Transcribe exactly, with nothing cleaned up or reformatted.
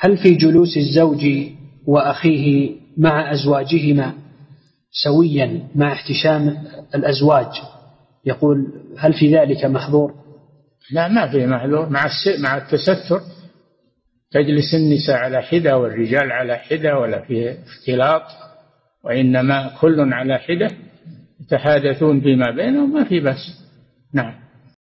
هل في جلوس الزوج وأخيه مع أزواجهما سويا مع احتشام الأزواج؟ يقول هل في ذلك محظور؟ لا، ما في محظور. مع مع التستر تجلس النساء على حدة والرجال على حدة، ولا في اختلاط، وإنما كل على حدة يتحادثون فيما بينهم، ما في بس. نعم.